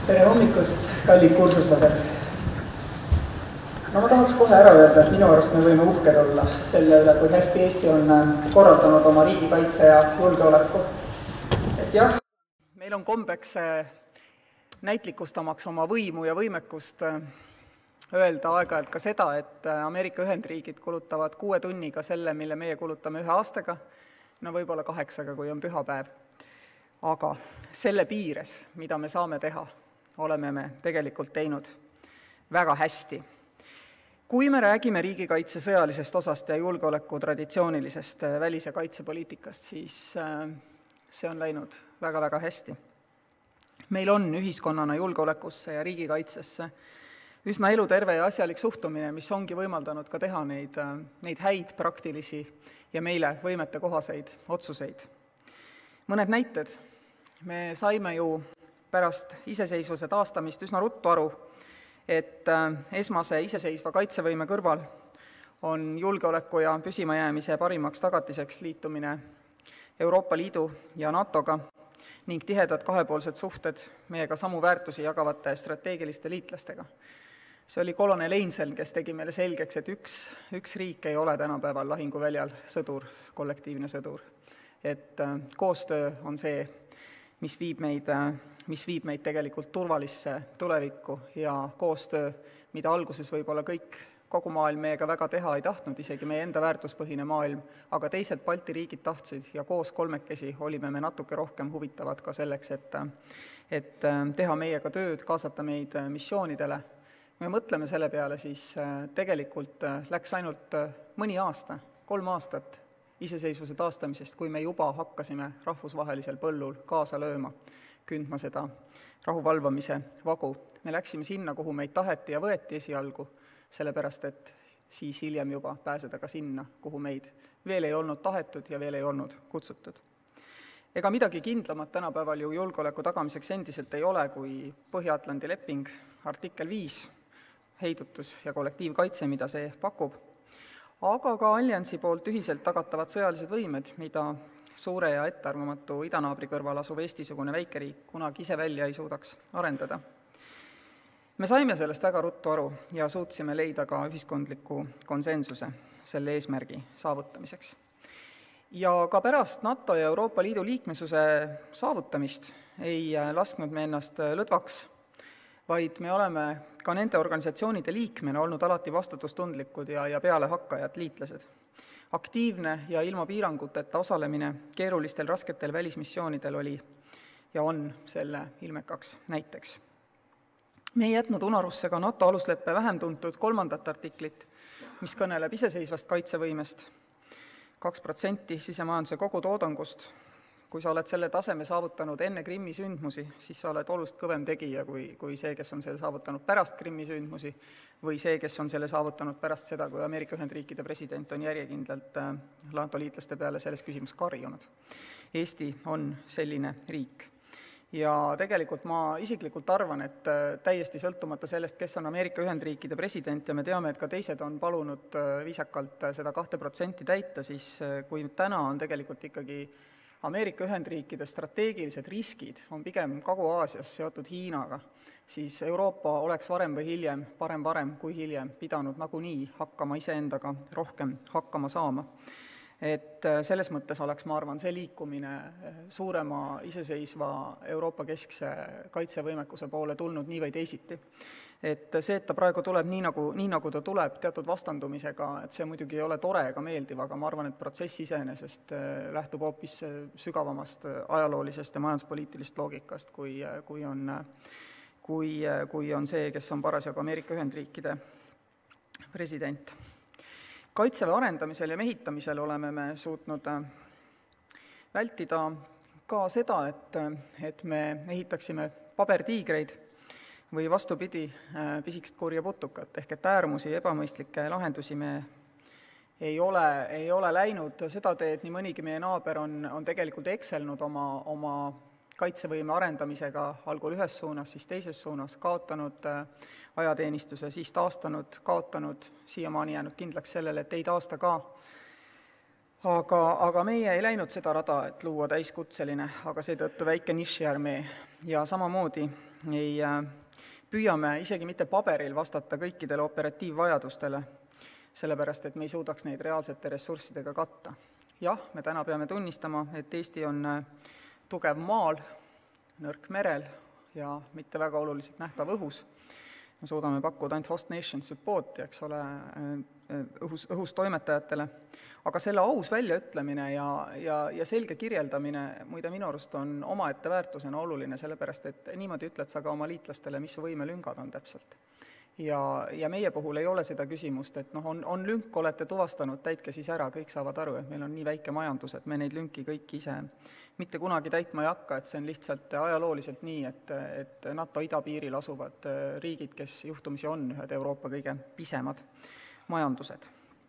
Tere hommikust, kallid kursuslased! No ma tahaks kohe ära öelda, et minu arust me võime uhked olla selle üle, kui hästi Eesti on korraldanud oma riigikaitse ja julgeoleku. Et jah, meil on kombeks näitlikustamaks oma võimu ja võimekust öelda aeg-ajalt ka seda, et Ameerika Ühendriigid kulutavad 6 tunniga selle, mille meie kulutame 1 aastaga, no võib-olla 8, kui on pühapäev. Aga selle piires, mida me saame teha, oleme me tegelikult teinud väga hästi. Kui me räägime riigikaitse sõjalisest osast ja julgeoleku traditsioonilisest välis- ja kaitsepoliitikast, siis see on läinud väga-väga hästi. Meil on ühiskonnana julgeolekusse ja riigikaitsesse üsna eluterve ja asjalik suhtumine, mis ongi võimaldanud ka teha neid häid, praktilisi ja meile võimete kohaseid otsuseid. Mõned näited. Me saime ju pärast iseseisvuse taastamist üsna ruttu aru, et esmase iseseisva kaitsevõime kõrval on julgeoleku ja püsimajäämise parimaks tagatiseks liitumine Euroopa Liidu ja NATOga ning tihedad kahepoolsed suhted meiega samu väärtusi jagavate strateegiliste liitlastega. See oli kolonel Einsel, kes tegi meile selgeks, et üks riik ei ole tänapäeval lahinguväljal sõdur, kollektiivne sõdur. Et koostöö on see, mis viib meid tegelikult turvalisse tulevikku ja koostöö, mida alguses võib-olla kogu maailm meiega väga teha ei tahtnud, isegi meie enda väärtuspõhine maailm, aga teised Balti riigid tahtsid ja koos kolmekesi olime me natuke rohkem huvitavad ka selleks, et teha meiega tööd, kaasata meid missioonidele. Kui me mõtleme selle peale, siis tegelikult läks ainult mõni aasta, 3 aastat iseseisvuse taastamisest, kui me juba hakkasime rahvusvahelisel põllul kaasa lööma, kündma seda rahuvalvamise vagu. Me läksime sinna, kuhu meid taheti ja võeti esialgu, sellepärast et siis hiljem juba pääseda ka sinna, kuhu meid veel ei olnud tahetud ja veel ei olnud kutsutud. Ega midagi kindlamat tänapäeval ju julgeoleku tagamiseks endiselt ei ole, kui Põhja-Atlandi leping, artikkel 5, heidutus ja kollektiivkaitse, mida see pakub, aga ka alliansi poolt ühiselt tagatavad sõjalised võimed, mida suure ja ettearvamatu idanaabri kõrval asuv Eesti-sugune väikeriik kunagi ise välja ei suudaks arendada. Me saime sellest väga ruttu aru ja suutsime leida ka ühiskondliku konsensuse selle eesmärgi saavutamiseks. Ja ka pärast NATO ja Euroopa Liidu liikmesuse saavutamist ei lasknud me ennast lõdvaks, vaid me oleme ka nende organisatsioonide liikmena olnud alati vastutustundlikud ja pealehakkajad liitlased. Aktiivne ja ilma piiranguteta osalemine keerulistel rasketel välismissioonidel oli ja on selle ilmekaks näiteks. Me ei jätnud unarusse ka NATO alusleppe vähem tuntud 3. artiklit, mis kõneleb iseseisvast kaitsevõimest, 2% sisemajanduse kogutoodangust. Kui sa oled selle taseme saavutanud enne Krimmi sündmusi, siis sa oled olust kõvem tegija kui see, kes on selle saavutanud pärast Krimmi sündmusi või see, kes on selle saavutanud pärast seda, kui Ameerika Ühendriikide president on järjekindlalt NATO liitlaste peale selles küsimus karjunud. Eesti on selline riik. Ja tegelikult ma isiklikult arvan, et täiesti sõltumata sellest, kes on Ameerika Ühendriikide president ja me teame, et ka teised on palunud viisakalt seda 2% täita, siis kui täna on tegelikult ikkagi Ameerika Ühendriikide strateegilised riskid on pigem Kagu-Aasias seotud Hiinaga, siis Euroopa oleks varem või hiljem, varem kui hiljem, pidanud nagunii hakkama iseendaga rohkem hakkama saama. Et selles mõttes oleks, ma arvan, see liikumine suurema iseseisva Euroopa keskse kaitsevõimekuse poole tulnud nii või teisiti. Et see, et ta praegu tuleb nii nagu ta tuleb, teatud vastandumisega, et see muidugi ei ole tore ega meeldiv, aga ma arvan, et protsess iseenesest lähtub hoopis sügavamast ajaloolisest ja majanduspoliitilist loogikast, kui on see, kes on parasjagu Ameerika Ühendriikide president. Kaitseväe arendamisel ja mehitamisel oleme me suutnud vältida ka seda, et me ehitaksime pabertiigreid või vastupidi pisikest kurja putukat, ehk et äärmusi ja ebamõistlikke lahendusi me ei ole läinud seda teed, nii mõnigi meie naaber on tegelikult ekselnud oma kaitsevõime arendamisega algul ühes suunas, siis teises suunas, kaotanud ajateenistuse, siis taastanud, kaotanud, siiamaani jäänud kindlaks sellele, et ei taasta ka. Aga meie ei läinud seda rada, et luua täiskutseline, aga seetõttu väike nišiarmee ja samamoodi püüame isegi mitte paberil vastata kõikidele operatiivvajadustele, sellepärast et me ei suudaks neid reaalsete ressurssidega katta. Jah, me täna peame tunnistama, et Eesti on tugev maal, nõrk merel ja mitte väga oluliselt nähtav õhus. Me suudame pakkuda ainult host nation support'i, eks ole, õhus toimetajatele, aga selle aus väljaütlemine ja selge kirjeldamine muide minu arust on omaette väärtusena oluline, sellepärast et niimoodi ütled sa ka oma liitlastele, mis su võimelüngad on täpselt. Ja meie puhul ei ole seda küsimust, et on lünk, olete tuvastanud, täitke siis ära, kõik saavad aru, et meil on nii väike majandus, et me neid lünki kõiki ise mitte kunagi täitma ei hakka, et see on lihtsalt ajalooliselt nii, et NATO idapiiril asuvad riigid, kes juhtumisi on ühed Euroopa kõige pisemad majandused.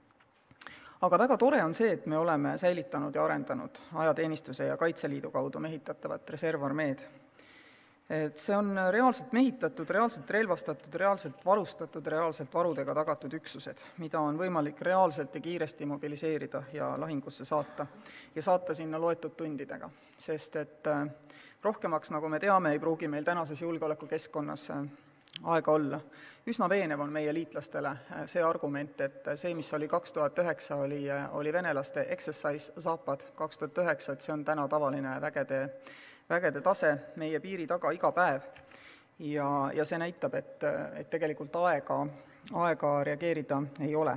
Aga väga tore on see, et me oleme säilitanud ja arendanud ajateenistuse ja Kaitseliidu kaudu mehitatavat reservarmeed. Et see on reaalselt mehitatud, reaalselt relvastatud, reaalselt varustatud, reaalselt varudega tagatud üksused, mida on võimalik reaalselt ja kiiresti mobiliseerida ja lahingusse saata ja saata sinna loetud tundidega, sest et rohkemaks, nagu me teame, ei pruugi meil tänases julgeolekukeskkonnas aega olla. Üsna veenev on meie liitlastele see argument, et see, mis oli 2009, oli venelaste exercise Zapad 2009, et see on täna tavaline vägede tase meie piiri taga iga päev ja see näitab, et tegelikult aega reageerida ei ole.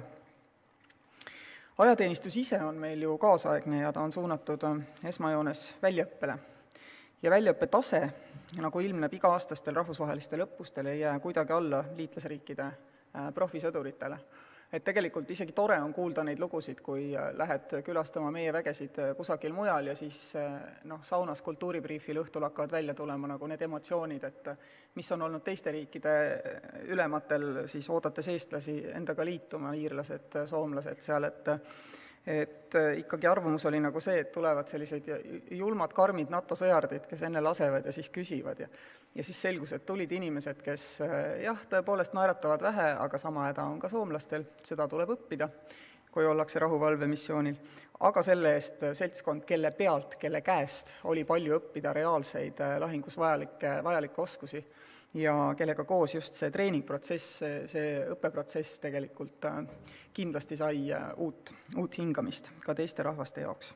Ajateenistus ise on meil ju kaasaegne ja ta on suunatud esmajoones väljaõppele. Ja väljaõppe tase, nagu ilmneb iga-aastastel rahvusvahelistel õppustel, ei jää kuidagi alla liitlasriikide profisõduritele. Et tegelikult isegi tore on kuulda neid lugusid, kui lähed külastama meie vägesid kusagil mujal ja siis saunas kultuuribriifil õhtul hakkavad välja tulema nagu need emotsioonid, et mis on olnud teiste riikide ülematel, siis oodates eestlasi endaga liituma, iirlased, soomlased seal, et ikkagi arvamus oli nagu see, et tulevad sellised julmad karmid NATO sõjardid, kes enne lasevad ja siis küsivad ja siis selgus, et tulid inimesed, kes jah, tõepoolest naeratavad vähe, aga sama häda on ka soomlastel, seda tuleb õppida, kui ollakse rahuvalvemissioonil, aga selle eest seltskond, kelle pealt, kelle käest oli palju õppida reaalseid lahingus vajalikke oskusi ja kellega koos just see treeningprotsess, see õppeprotsess tegelikult kindlasti sai uut hingamist ka teiste rahvaste jaoks.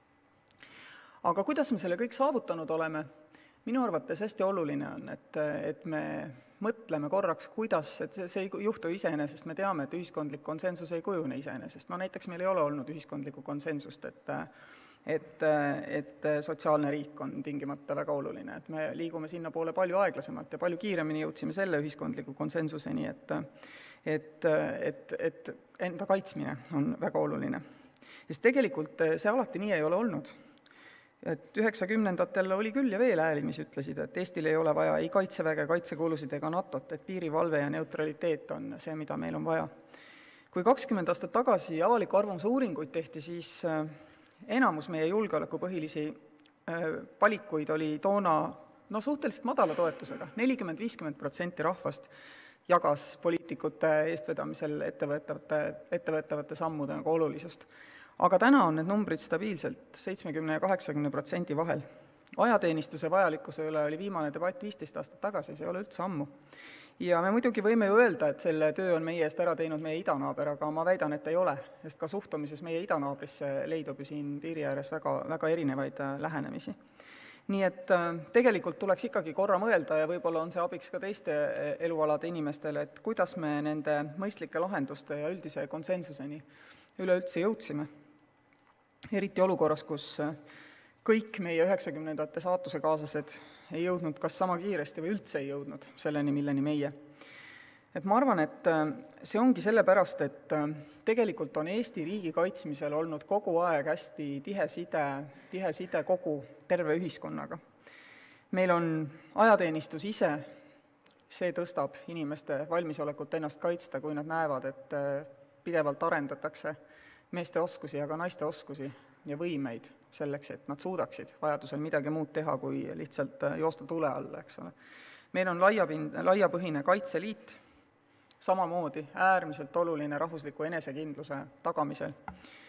Aga kuidas me selle kõik saavutanud oleme? Minu arvates hästi oluline on, et me mõtleme korraks, kuidas, et see ei juhtu iseenesest, me teame, et ühiskondlik konsensus ei kujune iseenesest. Näiteks meil ei ole olnud ühiskondlikku konsensust, et sotsiaalne riik on tingimata väga oluline, et me liigume sinna poole palju aeglasemalt ja palju kiiremini jõudsime selle ühiskondliku konsensuseni, et enda kaitsmine on väga oluline. Sest tegelikult see alati nii ei ole olnud. Et 90-ndatel oli küll ja veel ääli, mis ütlesid, et Eestil ei ole vaja ei kaitseväge, kaitsekulusid ega NATO-t, et piirivalve ja neutraliteet on see, mida meil on vaja. Kui 20 aastat tagasi avaliku arvamuse uuringuid tehti, siis enamus meie julgeoleku põhilisi valikuid oli toona suhteliselt madala toetusega. 40-50% rahvast jagas poliitikute eestvedamisel ettevõetavate sammude olulisust. Aga täna on need numbrid stabiilselt 70 ja 80% vahel. Ajateenistuse vajalikkuse üle oli viimane debatt 15 aastat tagasi, see ei ole üldse ammu. Ja me muidugi võime ju öelda, et selle töö on meie eest ära teinud meie idanaaber, aga ma väidan, et ei ole, sest ka suhtumises meie idanaabrisse leidub ju siin piiri ääres väga erinevaid lähenemisi. Nii et tegelikult tuleks ikkagi korra mõelda ja võib-olla on see abiks ka teiste elualade inimestele, et kuidas me nende mõistlike lahenduste ja üldise konsensuseni üleüldse jõudsime. Eriti olukorras, kus kõik meie 90-ndate saatusekaaslased ei jõudnud kas sama kiiresti või üldse ei jõudnud selleni, milleni meie. Et ma arvan, et see ongi sellepärast, et tegelikult on Eesti riigi kaitsmisel olnud kogu aeg hästi tihe side kogu terve ühiskonnaga. Meil on ajateenistus ise, see tõstab inimeste valmisolekut ennast kaitsta, kui nad näevad, et pidevalt arendatakse meeste oskusi ja ka naiste oskusi ja võimeid selleks, et nad suudaksid vajadusel midagi muud teha, kui lihtsalt joosta tule alla, eks ole. Meil on laiapõhine Kaitseliit, samamoodi äärmiselt oluline rahvusliku enesekindluse tagamisel.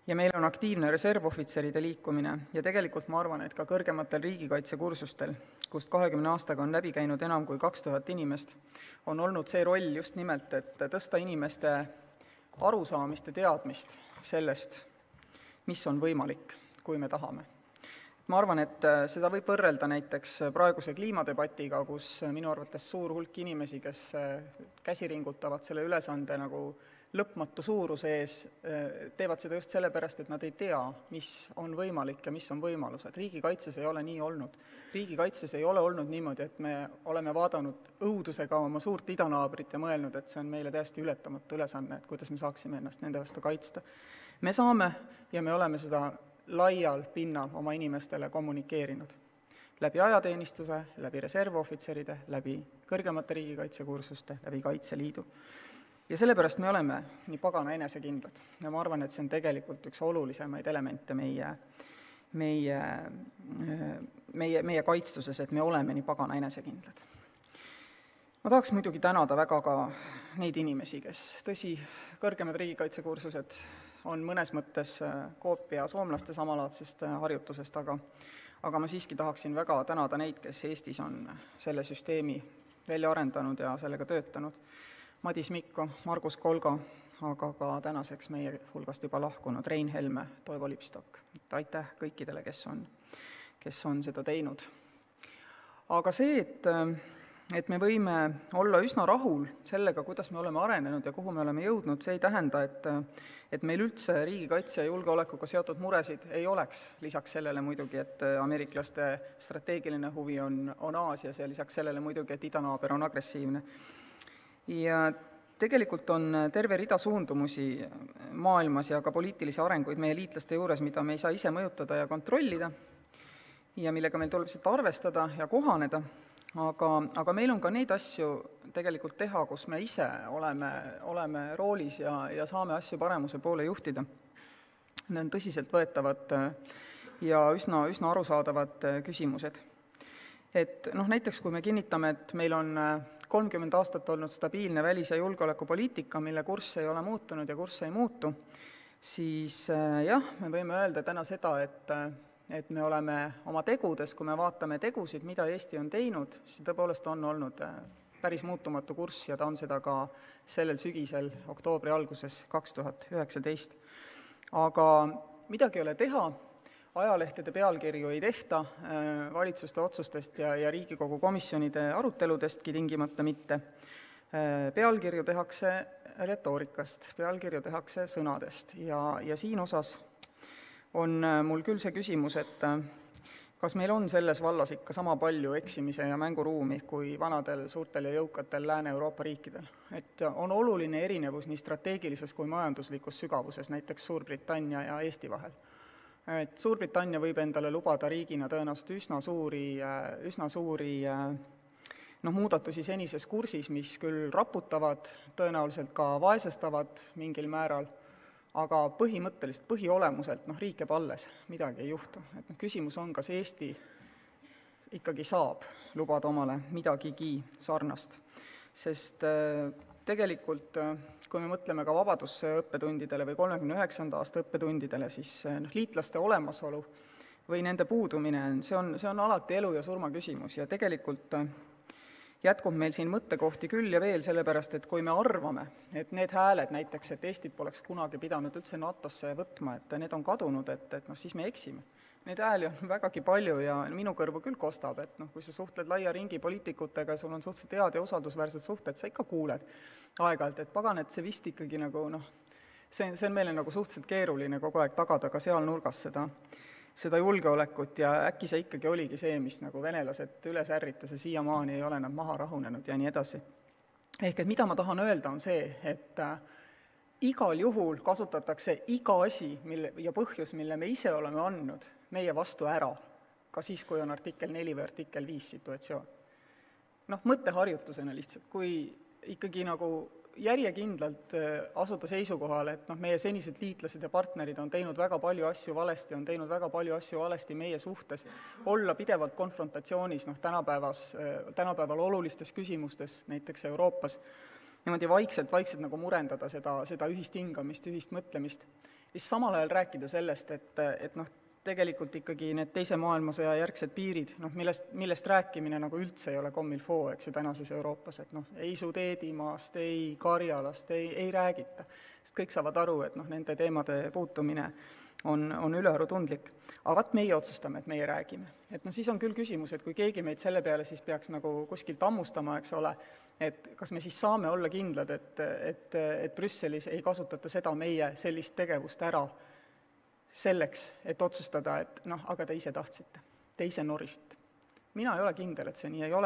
ja meil on aktiivne reservohvitseride liikumine ja tegelikult ma arvan, et ka kõrgematel riigikaitsekursustel, kust 20 aastaga on läbi käinud enam kui 2000 inimest, on olnud see roll just nimelt, et tõsta inimeste arusaamist ja teadmist sellest, mis on võimalik, kui me tahame. Ma arvan, et seda võib võrrelda näiteks praeguse kliimadebatiga, kus minu arvates suur hulk inimesi, kes käsi ringutavad selle ülesande nagu lõpmatu suuruse ees, teevad seda just sellepärast, et nad ei tea, mis on võimalik ja mis on võimalused. Riigikaitses ei ole nii olnud. Riigikaitses ei ole olnud niimoodi, et me oleme vaadanud õudusega oma suurt idanaabrit ja mõelnud, et see on meile täiesti ületamatu ülesanne, et kuidas me saaksime ennast nende vastu kaitsta. Me saame ja me oleme seda laial pinnal oma inimestele kommunikeerinud. Läbi ajateenistuse, läbi reservohvitseride, läbi kõrgemate riigikaitsekursuste, läbi Kaitseliidu. Ja sellepärast me oleme nii pagana enesekindlad. Ja ma arvan, et see on tegelikult üks olulisemaid elemente meie kaitstuses, et me oleme nii pagana enesekindlad. Ma tahaks muidugi tänada väga ka neid inimesi, kes tõsi, kõrgemad riigikaitsekursused on mõnes mõttes koopia soomlaste samalaadsest harjutusest, aga ma siiski tahaksin väga tänada neid, kes Eestis on selle süsteemi välja arendanud ja sellega töötanud. Madis Mikko, Margus Kolga, aga ka tänaseks meie hulgast juba lahkunud Rein Helme, Toivo Lipstok. Aitäh kõikidele, kes on seda teinud. Aga see, et me võime olla üsna rahul sellega, kuidas me oleme arenenud ja kuhu me oleme jõudnud, see ei tähenda, et meil üldse riigikaitse ja julgeolekuga seotud muresid ei oleks. Lisaks sellele muidugi, et ameeriklaste strateegiline huvi on Aasias ja lisaks sellele muidugi, et idanaaber on agressiivne. Ja tegelikult on terve rida suundumusi maailmas ja ka poliitilisi arenguid meie liitlaste juures, mida me ei saa ise mõjutada ja kontrollida ja millega meil tuleb seda arvestada ja kohaneda. Aga meil on ka neid asju tegelikult teha, kus me ise oleme roolis ja saame asju paremuse poole juhtida. Need on tõsiselt võetavad ja üsna arusaadavad küsimused. Et näiteks kui me kinnitame, et meil on 30 aastat olnud stabiilne välis- ja julgeolekupoliitika, mille kurss ei ole muutunud ja kurss ei muutu, siis jah, me võime öelda täna seda, et me oleme oma tegudes, kui me vaatame tegusid, mida Eesti on teinud, siis tõepoolest on olnud päris muutumatu kurss ja ta on seda ka sellel sügisel, oktoobri alguses 2019. Aga midagi ei ole teha, ajalehtede pealkirju ei tehta, valitsuste otsustest ja Riigikogu komisjonide aruteludestki tingimata mitte. Pealkirju tehakse retoorikast, pealkirju tehakse sõnadest ja siin osas on mul küll see küsimus, et kas meil on selles vallas ikka sama palju eksimise ja mänguruumi kui vanadel suurtel ja jõukatel Lääne-Euroopa riikidel. Et on oluline erinevus nii strateegilises kui majanduslikus sügavuses, näiteks Suurbritannia ja Eesti vahel. Et Suurbritannia võib endale lubada riigina tõenäoliselt üsna suuri muudatusi senises kursis, mis küll raputavad, tõenäoliselt ka vaesestavad mingil määral, aga põhimõtteliselt, põhiolemuselt riik jääb alles, midagi ei juhtu. Et küsimus on, kas Eesti ikkagi saab lubada omale midagigi sarnast. Sest tegelikult, kui me mõtleme ka vabadusõppetundidele või 39. aasta õppetundidele, siis liitlaste olemasolu või nende puudumine, see on alati elu ja surma küsimus ja tegelikult jätkub meil siin mõttekohti küll ja veel, sellepärast, et kui me arvame, et need hääled näiteks, et Eestit poleks kunagi pidanud üldse NATO-sse võtma, et need on kadunud, et siis me eksime. Neid hääli on vägagi palju ja minu kõrvu küll kostab, et kui sa suhtled laia ringi poliitikutega ja sul on suhteliselt head ja usaldusväärsed suhted, sa ikka kuuled aeg-ajalt, et pagan, et see vist ikkagi see on meile suhteliselt keeruline kogu aeg tagada ka seal nurgas seda julgeolekut ja äkki see ikkagi oligi see, mis venelased üles ärritas ja siiamaani ei ole nad maha rahunenud ja nii edasi. Ehk et mida ma tahan öelda on see, et igal juhul kasutatakse iga asi ja põhjus, mille me ise oleme andnud meie vastu ära, ka siis, kui on artikkel 4 või artikkel 5 situatsioon. Mõtteharjutusena lihtsalt, kui ikkagi järjekindlalt asuda seisukohale, et meie senised liitlased ja partnerid on teinud väga palju asju valesti, on teinud väga palju asju valesti meie suhtes, olla pidevalt konfrontatsioonis tänapäeval olulistes küsimustes, näiteks Euroopas, niimoodi vaikselt murendada seda ühist hingamist, ühist mõtlemist, siis samal ajal rääkida sellest, et tegelikult ikkagi need teise maailmasõja järgsed piirid, millest rääkimine nagu üldse ei ole comme il faut, eks ju, tänases Euroopas, et ei Sudeedimaast, ei Karjalast, ei räägita, sest kõik saavad aru, et nende teemade puutumine on ülearu tundlik. Aga vaat meie otsustame, et meie räägime. Et siis on küll küsimus, et kui keegi meid selle peale siis peaks nagu kuskilt ammustama, eks ole, et kas me siis saame olla kindlad, et Brüsselis ei kasutata seda meie sellist tegevust ära selleks, et otsustada, et aga te ise tahtsite, te ise norisite. Mina ei ole kindel, et see nii ei ole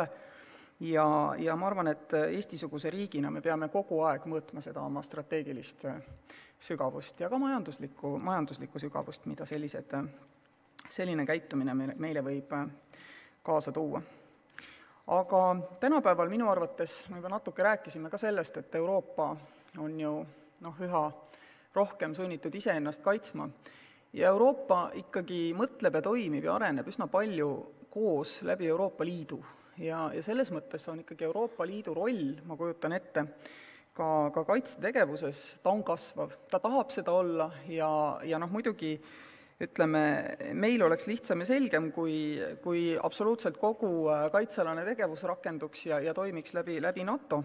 ja ma arvan, et Eesti-suguse riigina me peame kogu aeg mõõtma seda oma strateegilist sügavust ja ka majanduslikku sügavust, mida selline käitumine meile võib kaasa tuua. Aga tänapäeval minu arvates, me juba natuke rääkisime ka sellest, et Euroopa on ju üha rohkem sunnitud iseennast kaitsma ja Euroopa ikkagi mõtleb ja toimib ja areneb üsna palju koos läbi Euroopa Liidu ja selles mõttes on ikkagi Euroopa Liidu roll, ma kujutan ette, ka kaitsetegevuses, ta on kasvav, ta tahab seda olla ja muidugi ütleme, meil oleks lihtsam ja selgem, kui absoluutselt kogu kaitsealane tegevus rakenduks ja toimiks läbi NATO.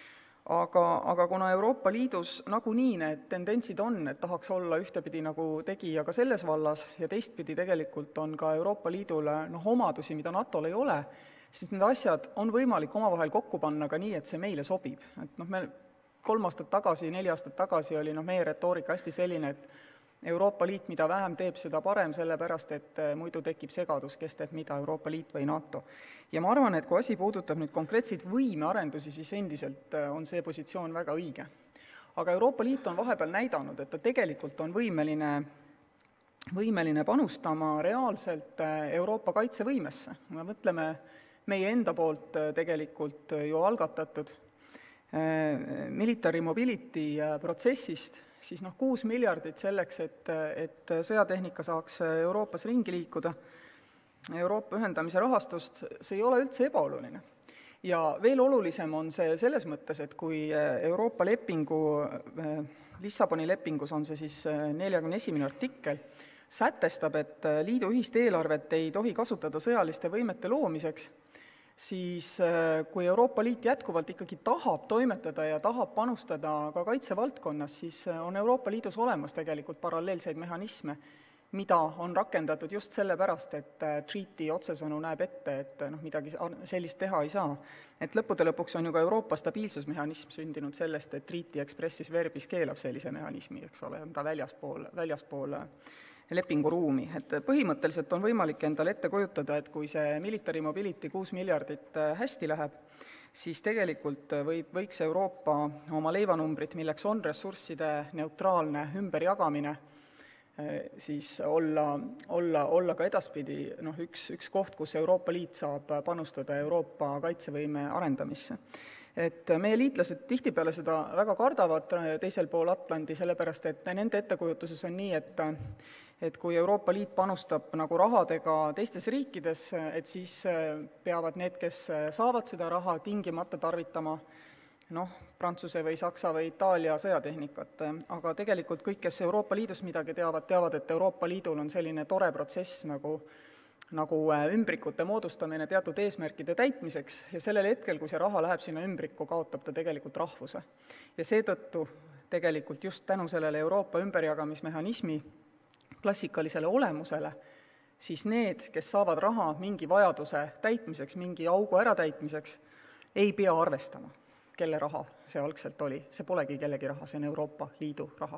Aga kuna Euroopa Liidus nagunii need tendentsid on, et tahaks olla ühtepidi nagu tegija ka selles vallas ja teistpidi tegelikult on ka Euroopa Liidule omadusi, mida NATO-l ei ole, siis need asjad on võimalik omavahel kokku panna ka nii, et see meile sobib. Et me 3 aastat tagasi, 4 aastat tagasi oli meie retoorika hästi selline, et Euroopa Liit, mida vähem teeb, seda parem, sellepärast et muidu tekib segadus, kes teeb mida, Euroopa Liit või NATO. Ja ma arvan, et kui asi puudutab nüüd konkreetseid võimearendusi, siis endiselt on see positsioon väga õige. Aga Euroopa Liit on vahepeal näidanud, et ta tegelikult on võimeline panustama reaalselt Euroopa kaitsevõimesse. Me mõtleme meie enda poolt tegelikult ju algatatud military mobility protsessist, siis 6 miljardit selleks, et sõjatehnika saaks Euroopas ringi liikuda, Euroopa ühendamise rahastust, see ei ole üldse ebaoluline. Ja veel olulisem on see selles mõttes, et kui Euroopa lepingu, Lissaboni lepingus on see siis 41. artikkel, sätestab, et liidu ühist eelarvet ei tohi kasutada sõjaliste võimete loomiseks, siis kui Euroopa Liit jätkuvalt ikkagi tahab toimetada ja tahab panustada ka kaitsevaldkonnas, siis on Euroopa Liidus olemas tegelikult paralleelseid mehhanisme, mida on rakendatud just sellepärast, et treaty otsesõnu näeb ette, et midagi sellist teha ei saa. Et lõppude lõpuks on ju ka Euroopa stabiilsusmehhanism sündinud sellest, et treaty expressis verbis keelab sellise mehhanismi, eks ole, on ta väljaspool lepinguruumi. Et põhimõtteliselt on võimalik endale ette kujutada, et kui see military mobility 6 miljardit hästi läheb, siis tegelikult võiks Euroopa oma leivanumbrit, milleks on ressursside neutraalne ümberjagamine, siis olla ka edaspidi üks koht, kus Euroopa Liit saab panustada Euroopa kaitsevõime arendamisse. Et meie liitlased tihtipeale seda väga kardavad teisel pool Atlandi, sellepärast et nende ettekujutuses on nii, et kui Euroopa Liit panustab nagu rahadega teistes riikides, et siis peavad need, kes saavad seda raha, tingimata tarvitama Prantsuse või Saksa või Itaalia sõjatehnikat. Aga tegelikult kõik, kes Euroopa Liidus midagi teavad, et Euroopa Liidul on selline tore protsess nagu ümbrikute moodustamine teatud eesmärkide täitmiseks ja sellel hetkel, kui see raha läheb sinna ümbrikku, kaotab ta tegelikult rahvuse. Ja seetõttu tegelikult just tänu sellele Euroopa ümberjagamismehhanismi klassikalisele olemusele, siis need, kes saavad raha mingi vajaduse täitmiseks, mingi augu äratäitmiseks, ei pea arvestama, kelle raha see algselt oli. See polegi kellegi raha, see on Euroopa Liidu raha.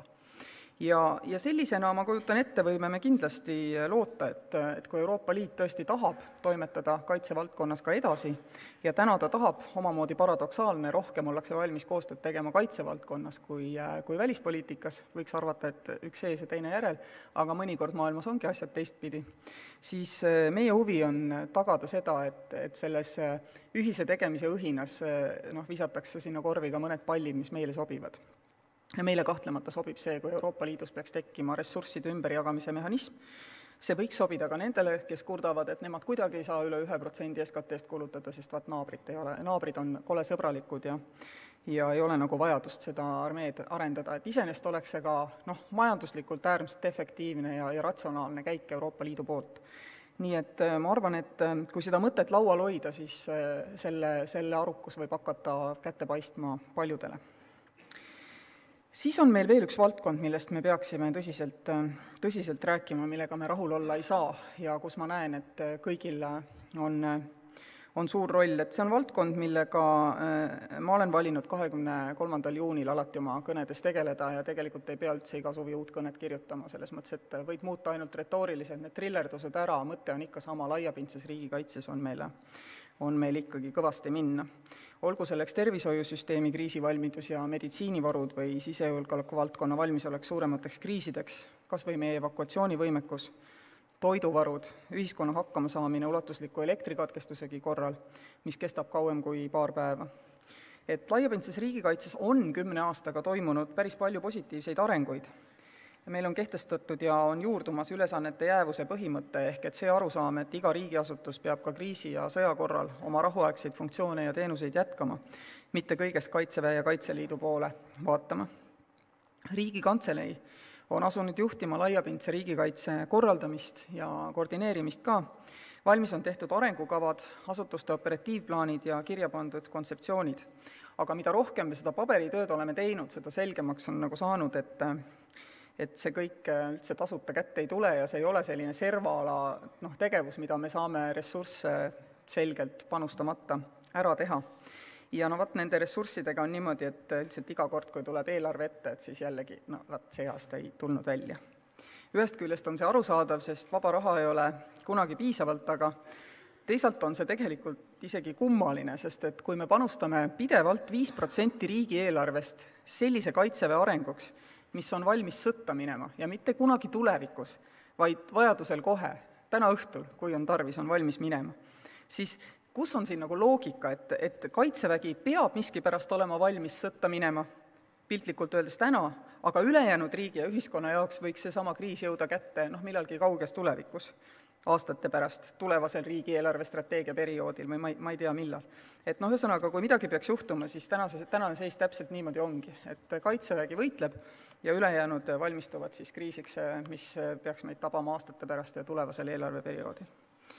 Ja sellisena, ma kujutan ette, võime me kindlasti loota, et kui Euroopa Liit tõesti tahab toimetada kaitsevaldkonnas ka edasi ja täna ta tahab, omamoodi paradoksaalne, rohkem ollakse valmis koostööd tegema kaitsevaldkonnas kui välispoliitikas, võiks arvata, et üks ees ja teine järel, aga mõnikord maailmas ongi asjad teistpidi, siis meie huvi on tagada seda, et selles ühise tegemise õhinas visatakse sinna korvi ka mõned pallid, mis meile sobivad. Ja meile kahtlemata sobib see, kui Euroopa Liidus peaks tekkima ressursside ümberjagamise mehhanism. See võiks sobida ka nendele, kes kurdavad, et nemad kuidagi ei saa üle 1% SKT-st kulutada, sest naabrid on kole sõbralikud ja ei ole nagu vajadust seda armeed arendada, et iseenesest oleks see ka majanduslikult äärmiselt efektiivne ja ratsionaalne käik Euroopa Liidu poolt. Nii et ma arvan, et kui seda mõtet laual hoida, siis selle arukus võib hakata kätte paistma paljudele. Siis on meil veel üks valdkond, millest me peaksime tõsiselt rääkima, millega me rahul olla ei saa ja kus ma näen, et kõigil on suur roll, et see on valdkond, millega ma olen valinud 23. juunil alati oma kõnedes tegeleda ja tegelikult ei pea üldse iga suvi uut kõnet kirjutama, selles mõttes, et võid muuta ainult retoorilised need trillerdused ära, mõte on ikka sama, laiapindses riigikaitses on meil ikkagi kõvasti minna. Olgu selleks tervishoiusüsteemi kriisivalmidus ja meditsiinivarud või sisejulgeoleku valdkonna valmisolek suuremateks kriisideks, kas või meie evakuatsioonivõimekus, toiduvarud, ühiskonna hakkamasaamine ulatusliku elektrikatkestusegi korral, mis kestab kauem kui paar päeva. Et laiapindses riigikaitses on 10 aastaga toimunud päris palju positiivseid arenguid. Meil on kehtestatud ja on juurdumas ülesannete jäävuse põhimõte ehk et see arusaam, et iga riigiasutus peab ka kriisi ja sõja korral oma rahuaegseid funktsioone ja teenuseid jätkama, mitte kõigest Kaitseväe ja Kaitseliidu poole vaatama. Riigikantselei on asunud juhtima laiapindse riigikaitse korraldamist ja koordineerimist ka. Valmis on tehtud arengukavad, asutuste operatiivplaanid ja kirja pandud kontseptsioonid. Aga mida rohkem me seda paberitööd oleme teinud, seda selgemaks on nagu saanud, et see kõik üldse tasuta kätte ei tule ja see ei ole selline servaala tegevus, mida me saame ressursse selgelt panustamata ära teha. Ja nende ressurssidega on niimoodi, et üldiselt iga kord, kui tuleb eelarve ette, et siis jällegi, see aasta ei tulnud välja. Ühest küljest on see arusaadav, sest vaba raha ei ole kunagi piisavalt, aga teisalt on see tegelikult isegi kummaline, sest et kui me panustame pidevalt 5% riigieelarvest sellise kaitseväe arenguks, mis on valmis sõtta minema ja mitte kunagi tulevikus, vaid vajadusel kohe, täna õhtul, kui on tarvis, on valmis minema, siis kus on siin nagu loogika, et Kaitsevägi peab miskipärast olema valmis sõtta minema, piltlikult öeldes täna, aga ülejäänud riigi ja ühiskonna jaoks võiks seesama kriis jõuda kätte millalgi kauges tulevikus, aastate pärast, tulevasel riigieelarve strateegia perioodil või ma ei tea millal. Et ühesõnaga, kui midagi peaks juhtuma, siis tänane seis täpselt niimoodi ongi, et Kaitsevägi võitleb ja ülejäänud valmistuvad siis kriisiks, mis peaks meid tabama aastate pärast ja tulevasel eelarveperioodil.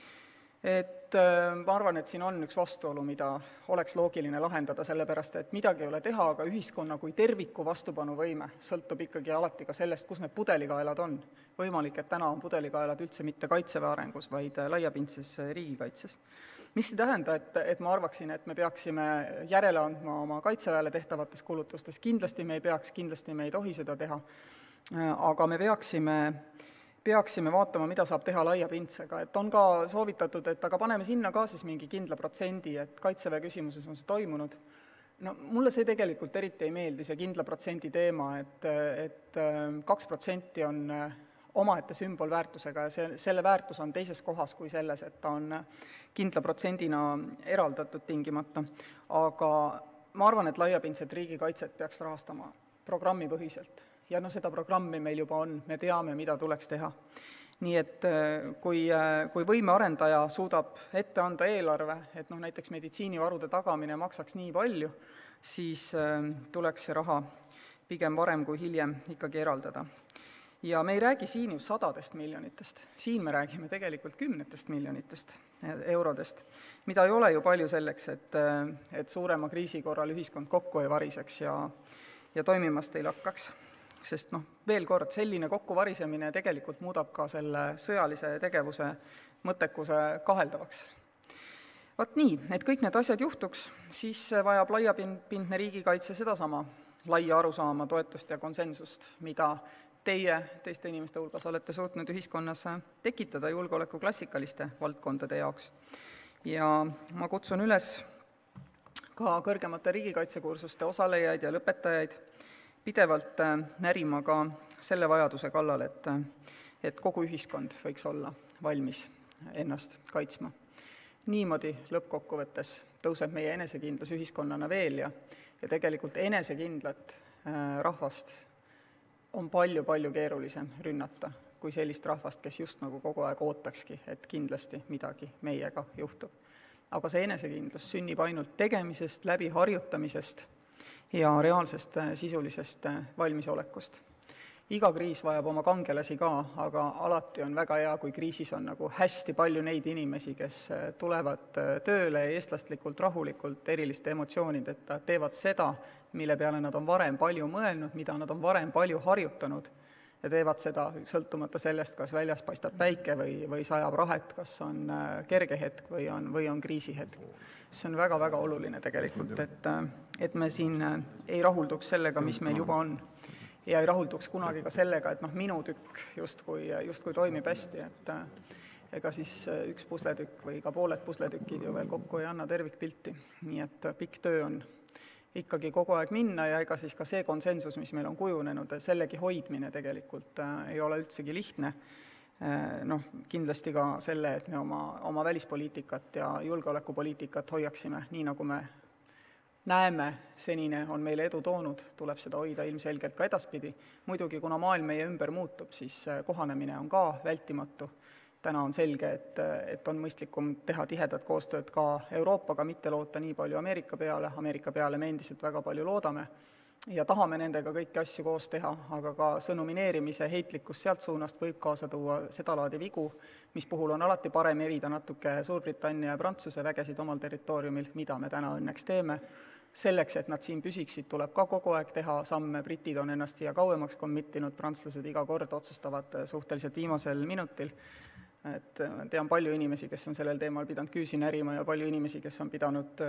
Et ma arvan, et siin on üks vastuolu, mida oleks loogiline lahendada, sellepärast, et midagi ei ole teha, aga ühiskonna kui terviku vastupanuvõime sõltub ikkagi alati ka sellest, kus need pudelikaelad on. Võimalik, et täna on pudelikaelad üldse mitte Kaitseväe arengus, vaid laiapindses riigikaitses. Mis ei tähenda, et ma arvaksin, et me peaksime järele andma oma Kaitseväele tehtavatest kulutustest, kindlasti me ei peaks, kindlasti me ei tohi seda teha, aga me peaksime vaatama, mida saab teha laiapindsega, et on ka soovitatud, et aga paneme sinna ka siis mingi kindla protsendi, et Kaitseväe küsimuses on see toimunud. Mulle see tegelikult eriti ei meeldi, see kindla protsendi teema, et 2% on omaette sümbolväärtusega ja selle väärtus on teises kohas kui selles, et ta on kindla protsendina eraldatud tingimata. Aga ma arvan, et laiapindset riigikaitset peaks rahastama programmipõhiselt. Ja seda programmi meil juba on, me teame, mida tuleks teha. Nii et kui võimearendaja suudab ette anda eelarve, et näiteks meditsiinivarude tagamine maksaks nii palju, siis tuleks see raha pigem varem kui hiljem ikkagi eraldada. Ja me ei räägi siin ju 100 miljonitest, siin me räägime tegelikult 10 miljonitest eurodest, mida ei ole ju palju selleks, et suurema kriisi korral ühiskond kokku ei variseks ja toimimast ei lakkaks. Sest veel kord, selline kokkuvarisemine tegelikult muudab ka selle sõjalise tegevuse mõttekuse kaheldavaks. Vaat nii, et kõik need asjad juhtuks, siis vajab laiapindne riigikaitse sedasama laia arusaama, toetust ja konsensust, mida teie teiste inimeste hulgas olete suutnud ühiskonnas tekitada julgeoleku klassikaliste valdkondade jaoks. Ja ma kutsun üles ka kõrgemate riigikaitsekursuste osalejaid ja lõpetajaid pidevalt närima ka selle vajaduse kallal, et kogu ühiskond võiks olla valmis ennast kaitsma. Niimoodi lõppkokkuvõttes tõuseb meie enesekindlus ühiskonnana veel ja tegelikult enesekindlat rahvast on palju-palju keerulisem rünnata kui sellist rahvast, kes just nagu kogu aeg ootakski, et kindlasti midagi meiega juhtub. Aga see enesekindlus sünnib ainult tegemisest, läbi harjutamisest ja reaalsest sisulisest valmisolekust. Iga kriis vajab oma kangelasi ka, aga alati on väga hea, kui kriisis on nagu hästi palju neid inimesi, kes tulevad tööle eestlastlikult, rahulikult, eriliste emotsioonideta, teevad seda, mille peale nad on varem palju mõelnud, mida nad on varem palju harjutanud ja teevad seda sõltumata sellest, kas väljas paistab päike või sajab rahet, kas on kerge hetk või on kriisihetk. See on väga-väga oluline tegelikult, et me siin ei rahulduks sellega, mis meil juba on. Ja ei rahulduks kunagi ka sellega, et minu tükk justkui toimib hästi, et ega siis üks pusletükk või ka pooled pusletükid ju veel kokku ei anna tervikpilti. Nii et pikk töö on ikkagi kogu aeg minna ja ega siis ka see konsensus, mis meil on kujunenud, sellegi hoidmine tegelikult ei ole üldsegi lihtne. Kindlasti ka selle, et me oma välispoliitikat ja julgeolekupoliitikat hoiaksime, nii nagu me näeme, senine on meile edu toonud, tuleb seda hoida ilmselgelt ka edaspidi. Muidugi, kuna maailm meie ümber muutub, siis kohanemine on ka vältimatu. Täna on selge, et on mõistlikum teha tihedat koostööd ka Euroopaga, mitte loota nii palju Ameerika peale me endiselt väga palju loodame ja tahame nendega kõiki asju koos teha, aga ka sõnumineerimise heitlikkus sealt suunast võib kaasa tuua seda laadi vigu, mis puhul on alati parem evida natuke Suurbritannia ja Prantsuse vägesid omal territooriumil, mida me täna õnneks teeme. Selleks, et nad siin püsiksid, tuleb ka kogu aeg teha samme, britid on ennast siia kauemaks committinud, prantslased iga kord otsustavad suhteliselt viimasel minutil. Et tean palju inimesi, kes on sellel teemal pidanud küüsi närima ja palju inimesi, kes on pidanud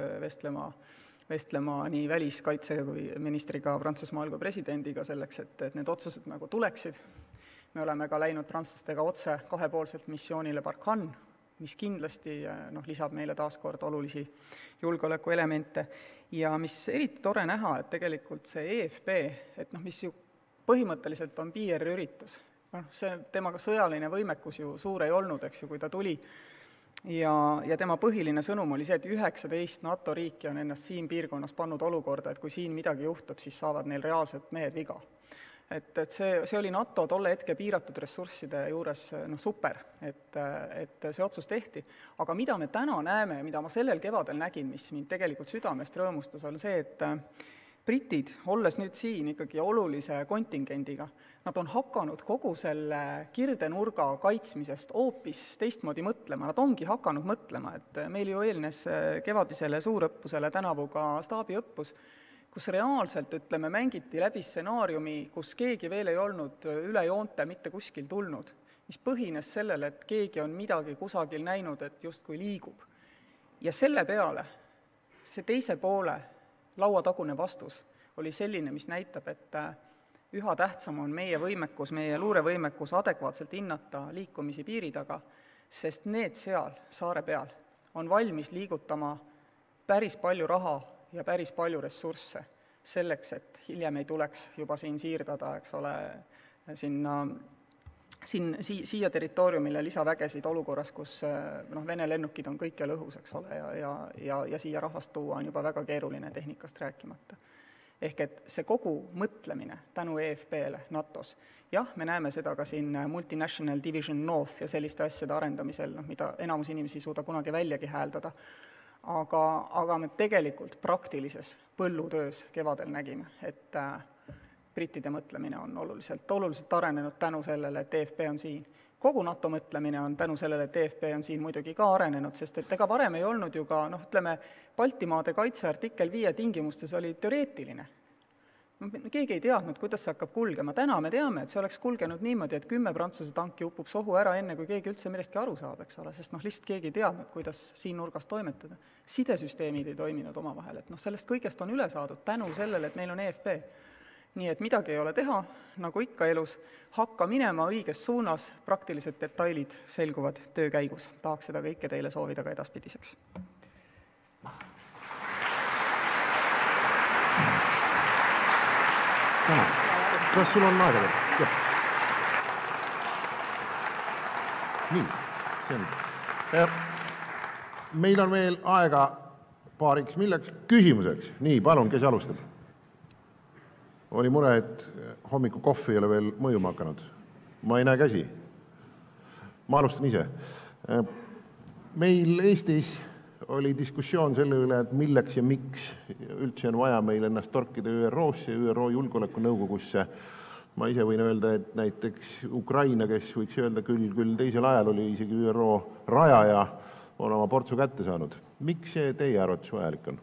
vestlema nii väliskaitse kui ministriga Prantsusmaal kui presidendiga selleks, et need otsused nagu tuleksid. Me oleme ka läinud prantslastega otse kahepoolselt missioonile Barkhane, mis kindlasti lisab meile taaskord olulisi julgeolekuelemente. Ja mis eriti tore näha, et tegelikult see EFP, mis ju põhimõtteliselt on PR-üritus, see temaga sõjaline võimekus ju suur ei olnud, eks ju, kui ta tuli. Ja tema põhiline sõnum oli see, et 19 NATO riiki on ennast siin piirkonnas pannud olukorda, et kui siin midagi juhtub, siis saavad neil reaalselt mehed viga. Et see oli NATO tolle hetke piiratud ressursside juures super, et see otsus tehti. Aga mida me täna näeme, mida ma sellel kevadel nägin, mis mind tegelikult südamest rõõmustas, on see, et britid, olles nüüd siin ikkagi olulise kontingendiga, nad on hakanud kogu selle kirdenurga kaitsmisest hoopis teistmoodi mõtlema. Nad ongi hakanud mõtlema, et meil ju eelnes kevadisele suurõppusele tänavu ka staabiõppus, kus reaalselt, mängiti läbi stsenaariumi, kus keegi veel ei olnud üle joonte mitte kuskil tulnud, mis põhines sellele, et keegi on midagi kusagil näinud, et justkui liigub. Ja selle peale see teise poole lauatagune vastus oli selline, mis näitab, et üha tähtsam on meie võimekus, meie luurevõimekus adekvaatselt hinnata liikumisi piiri taga, sest need seal saare peal on valmis liigutama päris palju raha ja päris palju ressursse selleks, et hiljem ei tuleks juba siin siirdada, eks ole, siia territooriumile lisavägesid olukorras, kus Vene lennukid on kõikjal õhus, eks ole, ja siia rahvast tuua on juba väga keeruline tehnikast rääkimata. Ehk et see kogu mõtlemine tänu EFP-le NATO-s, jah, me näeme seda ka siin Multinational Division North ja selliste asjade arendamisel, mida enamus inimesi ei suuda kunagi väljagi hääldada, aga me tegelikult praktilises põllutöös kevadel nägime, et brittide mõtlemine on oluliselt arenenud tänu sellele, et EFP on siin. Kogu NATO mõtlemine on tänu sellele, et EFP on siin muidugi ka arenenud, sest et ega varem ei olnud ju ka, Baltimaade kaitse artikkel 5 tingimustes oli teoreetiline. Keegi ei teadnud, kuidas see hakkab kulgema. Täna me teame, et see oleks kulgenud niimoodi, et 10 Prantsuse tanki upub sohu ära enne, kui keegi üldse millestki aru saab, eks ole, sest lihtsalt keegi ei teadnud, kuidas siin nurgas toimetada. Sidesüsteemid ei toiminud omavahel, et sellest kõigest on üle saadud tänu sellele, et meil on EFP. Nii et midagi ei ole teha, nagu ikka elus, hakka minema õiges suunas, praktilised detailid selguvad töö käigus. Tahaks seda kõike teile soovida ka edaspidiseks. Kas sul on aega veel? Nii, see on. Meil on veel aega paariks milleks küsimuseks. Nii, palun, kes alustab? Oli mure, et hommiku kohvi ei ole veel mõjuma hakanud. Ma ei näe käsi. Ma alustan ise. Meil Eestis oli diskussioon selle üle, et milleks ja miks üldse on vaja meil ennast torkida ÜRO-sse ja ÜRO Julgeolekunõukogusse. Ma ise võin öelda, et näiteks Ukraina, kes võiks öelda küll teisel ajal oli isegi ÜRO rajaja, on oma portsu kätte saanud. Miks see teie arvates vajalik on?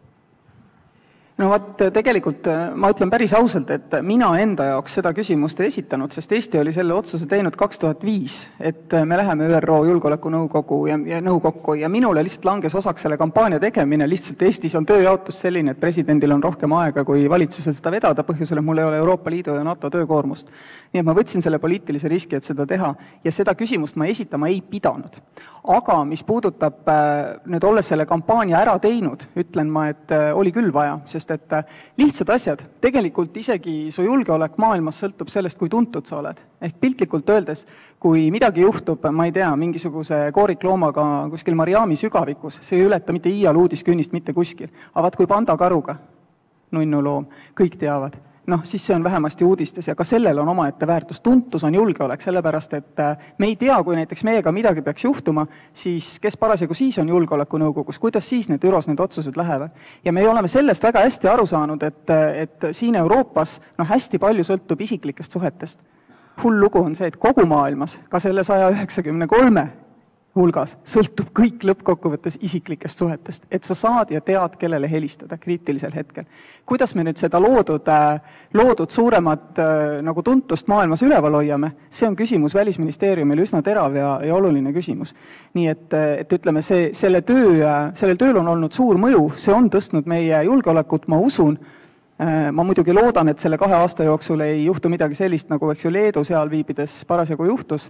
No tegelikult ma ütlen päris ausalt, et mina enda jaoks seda küsimust ei esitanud, sest Eesti oli selle otsuse teinud 2005, et me läheme ÜRO Julgeolekunõukogu ja nõukokku ja minule lihtsalt langes osaks selle kampaania tegemine, lihtsalt Eestis on tööjaotus selline, et presidendil on rohkem aega kui valitsusel seda vedada, põhjusel, et mul ei ole Euroopa Liidu ja NATO töökoormust. Nii et ma võtsin selle poliitilise riski, et seda teha ja seda küsimust ma esitama ei pidanud. Aga mis puudutab nüüd olles selle kampaania ära teinud, ütlen ma, et oli küll vaja, sest et lihtsad asjad, tegelikult isegi su julgeolek maailmas sõltub sellest, kui tuntud sa oled. Ehk piltlikult öeldes, kui midagi juhtub, ma ei tea, mingisuguse koorikloomaga kuskil Mariami sügavikus, see ei ületa mitte iial uudiskünnist mitte kuskil. Aga vaat kui pandakaruga, nunnuloom, kõik teavad. Siis see on vähemasti uudistes ja ka sellel on omaette väärtus. Tuntus on julgeolek, sellepärast et me ei tea, kui näiteks meiega midagi peaks juhtuma, siis kes parasjagu siis on julgeolekunõukogus, kuidas siis need ÜRO-s need otsused lähevad. Ja me oleme sellest väga hästi aru saanud, et siin Euroopas hästi palju sõltub isiklikest suhetest. Hull lugu on see, et kogu maailmas, ka selle 193 hulgas sõltub kõik lõppkokkuvõttes isiklikest suhetest, et sa saad ja tead, kellele helistada kriitilisel hetkel. Kuidas me nüüd seda loodud suuremat nagu tuntust maailmas üleval hoiame, see on küsimus Välisministeeriumil üsna terav ja oluline küsimus. Nii et ütleme, sellel tööl on olnud suur mõju, see on tõstnud meie julgeolekut, ma usun. Ma muidugi loodan, et selle 2 aasta jooksul ei juhtu midagi sellist, nagu Leedu seal viibides parasjagu juhtus.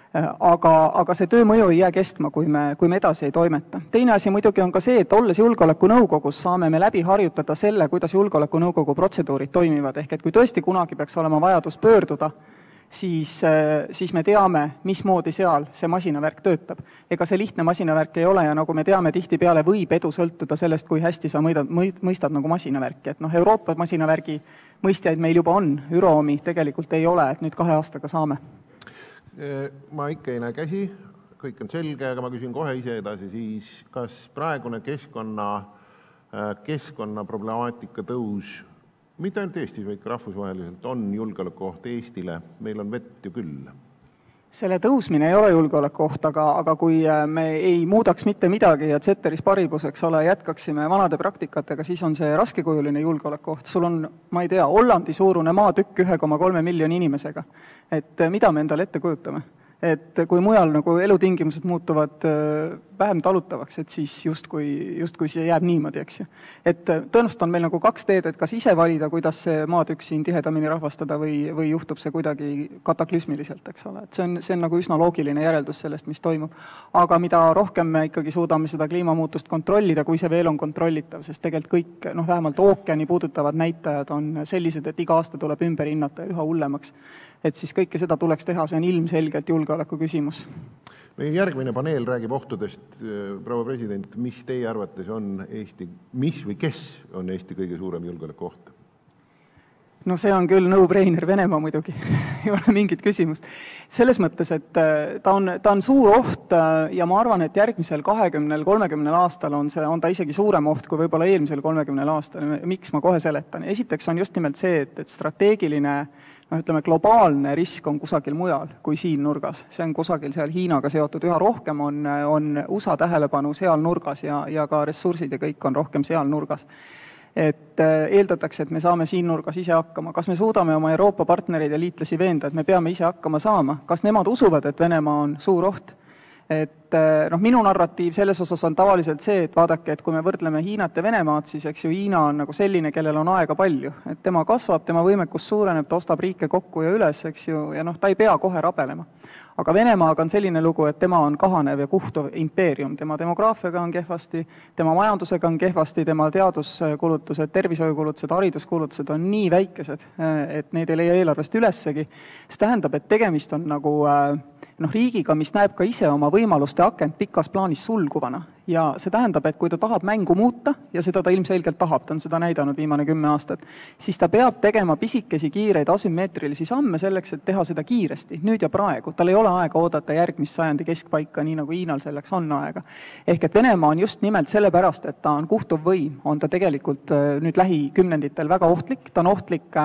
Aga see töömõju ei jää kestma, kui me edasi ei toimeta. Teine asi muidugi on ka see, et olles julgeolekunõukogus saame me läbi harjutada selle, kuidas julgeolekunõukogu protseduurid toimivad. Ehk et kui tõesti kunagi peaks olema vajadus pöörduda, siis me teame, mismoodi seal see masinavärk töötab. Ega see lihtne masinavärk ei ole ja nagu me teame, tihtipeale võib edu sõltuda sellest, kui hästi sa mõistad nagu masinavärki. Et Euroopa masinavärgi mõistjaid meil juba on, ÜRO-mi tegelikult ei ole, et nüüd 2 aastaga saame. Ma ikka ei näe käsi, kõik on selge, aga ma küsin kohe ise edasi, siis kas praegune keskkonna problemaatika tõus, mitte ainult Eestis, vaid ka rahvusvaheliselt, on julgeolekuoht Eestile, meil on vett ju küll? Selle tõusmine ei ole julgeolekuoht, aga kui me ei muudaks mitte midagi ja Ceteris paribus, eks ole, jätkaksime vanade praktikatega, siis on see raskekujuline julgeolekuoht. Sul on, ma ei tea, Hollandi suurune maatükk 1,3 miljoni inimesega. Et mida me endale ette kujutame? Et kui mujal nagu elutingimused muutuvad vähem talutavaks, et siis justkui see jääb niimoodi, eks ju. Et tõenäoliselt on meil nagu 2 teed, et kas ise valida, kuidas see maatükk siin tihedamini rahvastada või juhtub see kuidagi kataklüsmiliselt, eks ole. Et see on nagu üsna loogiline järeldus sellest, mis toimub. Aga mida rohkem me ikkagi suudame seda kliimamuutust kontrollida, kui see veel on kontrollitav, sest tegelikult kõik, vähemalt ookeani puudutavad näitajad on sellised, et iga aasta tuleb ümber hinnata üha hullemaks. Et siis kõike seda tuleks teha, see on ilmselgelt julgeoleku küsimus. Meie järgmine paneel räägib ohtudest, proua president, mis teie arvates on Eesti, mis või kes on Eesti kõige suurem julgeoleku oht? No see on küll no-brainer, Venemaa muidugi, ei ole mingit küsimust. Selles mõttes, et ta on suur oht ja ma arvan, et järgmisel 20-30 aastal on ta isegi suurem oht kui võib-olla eelmisel 30 aastal. Miks ma kohe seletan? Esiteks on just nimelt see, et strateegiline globaalne risk on kusagil mujal kui siin nurgas. See on kusagil seal Hiinaga seotud. Üha rohkem on USA tähelepanu seal nurgas ja ka ressursid ja kõik on rohkem seal nurgas. Et eeldatakse, et me saame siin nurgas ise hakkama. Kas me suudame oma Euroopa partnereid ja liitlasi veenda, et me peame ise hakkama saama? Kas nemad usuvad, et Venemaa on suur oht? Et minu narratiiv selles osas on tavaliselt see, et vaadake, et kui me võrdleme Hiinat ja Venemaad, siis eks ju Hiina on nagu selline, kellel on aega palju. Et tema kasvab, tema võimekus suureneb, ta ostab riike kokku ja üles, eks ju, ja ta ei pea kohe rabelema. Aga Venemaaga on selline lugu, et tema on kahanev ja kuhtuv impeerium. Tema demograafiaga on kehvasti, tema majandusega on kehvasti, tema teaduskulutused, tervishoiukulutused, hariduskulutused on nii väikesed, et neid ei leia eelarvest ülessegi. See tähendab, et tegemist on nagu riigiga, mis näeb ka ise oma võimaluste akent pikas plaanis sulguvana. Ja see tähendab, et kui ta tahab mängu muuta, ja seda ta ilmselgelt tahab, ta on seda näidanud viimane 10 aastat, siis ta peab tegema pisikesi kiireid asümmeetrilisi samme selleks, et teha seda kiiresti, nüüd ja praegu. Tal ei ole aega oodata järgmist sajandi keskpaika, nii nagu Hiinal selleks on aega. Ehk et Venemaa on just nimelt sellepärast, et ta on kuhtuv võim, on ta tegelikult nüüd lähikümnenditel väga ohtlik, ta on ohtlik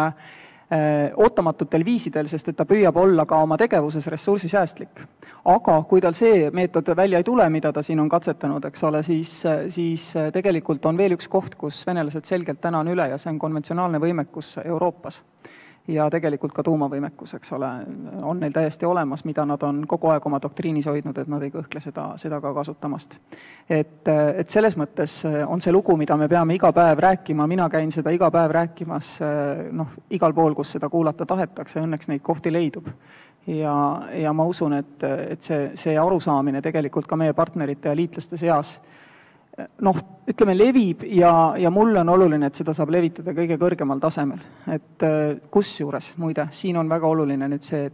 ootamatutel viisidel, sest et ta püüab olla ka oma tegevuses ressursisäästlik. Aga kui tal see meetod välja ei tule, mida ta siin on katsetanud, eks ole, siis tegelikult on veel üks koht, kus venelased selgelt täna on üle ja see on konventsionaalne võimekus Euroopas. Ja tegelikult ka tuumavõimekus, eks ole, on neil täiesti olemas, mida nad on kogu aeg oma doktriinis hoidnud, et nad ei kõhkle seda ka kasutamast. Et selles mõttes on see lugu, mida me peame iga päev rääkima, mina käin seda iga päev rääkimas igal pool, kus seda kuulata tahetakse, õnneks neid kohti leidub. Ja ma usun, et see arusaamine tegelikult ka meie partnerite ja liitlaste seas ütleme, levib ja mulle on oluline, et seda saab levitada kõige kõrgemal tasemel. Et kusjuures, muide, siin on väga oluline nüüd see,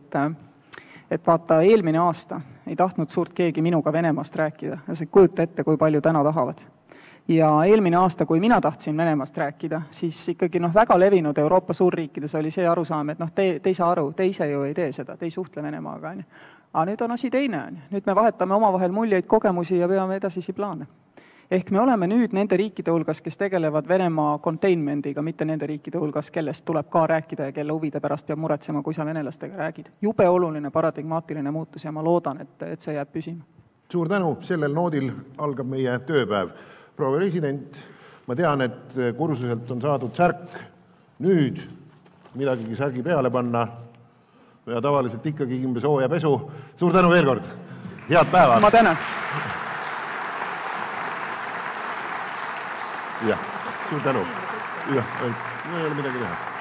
et vaata, eelmine aasta ei tahtnud suurt keegi minuga Venemaast rääkida ja sa kujuta ette, kui palju täna tahavad. Ja eelmine aasta, kui mina tahtsin Venemaast rääkida, siis ikkagi väga levinud Euroopa suurriikides oli see arusaam, et te ei saa aru, te ise ju ei tee seda, te ei suhtle Venemaaga. Aga nüüd on asi teine. Nüüd me vahetame omavahel muljeid kogemusi ja peame edasisi plaane. Ehk me oleme nüüd nende riikide hulgas, kes tegelevad Venemaa containmentiga, mitte nende riikide hulgas, kellest tuleb ka rääkida ja kelle huvide pärast peab muretsema, kui sa venelastega räägid. Jube oluline paradigmaatiline muutus ja ma loodan, et see jääb püsima. Suur tänu, sellel noodil algab meie tööpäev. Proua president, ma tean, et kursuselt on saadud särk. Nüüd midagigi särgi peale panna ja tavaliselt ikkagi sooja pesu. Suur tänu veel kord. Head päeva. Ma tänan. Jah, suur tänu. Jah, ei ole midagi teha.